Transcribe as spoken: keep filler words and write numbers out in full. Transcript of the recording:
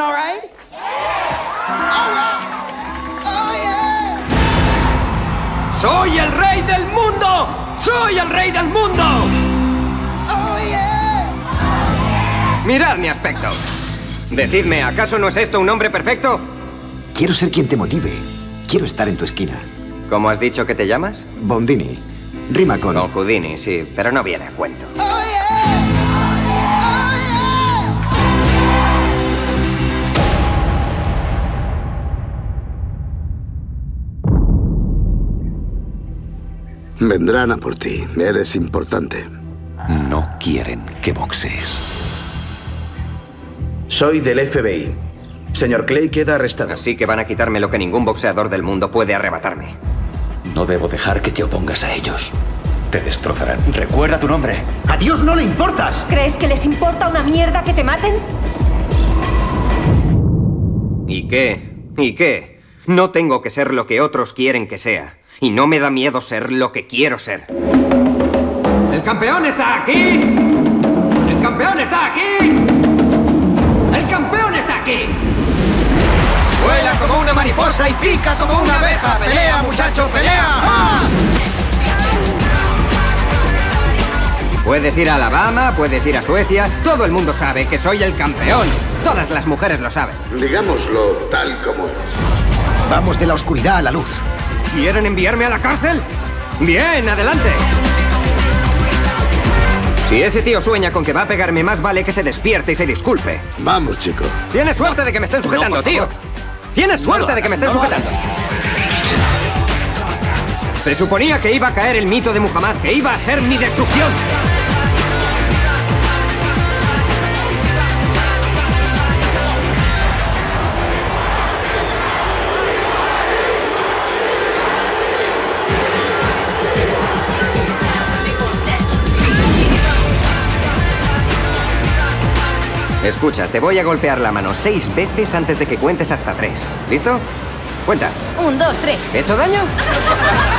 all right? All right. Oh, yeah. ¡Soy el rey del mundo! ¡Soy el rey del mundo! Oh, yeah. Mirad mi aspecto. Decidme, ¿acaso no es esto un hombre perfecto? Quiero ser quien te motive. Quiero estar en tu esquina. ¿Cómo has dicho que te llamas? Bondini. Rima con... Con Houdini, sí, pero no viene a cuento. Oh, yeah. Oh, yeah. Vendrán a por ti. Eres importante. No quieren que boxees. Soy del F B I. Señor Clay queda arrestado. Así que van a quitarme lo que ningún boxeador del mundo puede arrebatarme. No debo dejar que te opongas a ellos. Te destrozarán. Recuerda tu nombre. ¡A Dios no le importas! ¿Crees que les importa una mierda que te maten? ¿Y qué? ¿Y qué? No tengo que ser lo que otros quieren que sea. Y no me da miedo ser lo que quiero ser. ¡El campeón está aquí! ¡El campeón está aquí! ¡El campeón está aquí! Vuela como una mariposa y pica como una abeja. ¡Pelea, muchacho, pelea! ¡Ah! Puedes ir a Alabama, puedes ir a Suecia. Todo el mundo sabe que soy el campeón. Todas las mujeres lo saben. Digámoslo tal como es. Vamos de la oscuridad a la luz. ¿Quieren enviarme a la cárcel? Bien, adelante. Si ese tío sueña con que va a pegarme, más vale que se despierte y se disculpe. Vamos, chico. Tienes suerte de que me estén sujetando, No, tío. Tienes suerte de que me estén sujetando. Se suponía que iba a caer el mito de Muhammad, que iba a ser mi destrucción. Escucha, te voy a golpear la mano seis veces antes de que cuentes hasta tres. ¿Listo? Cuenta. Un, dos, tres. ¿He hecho daño?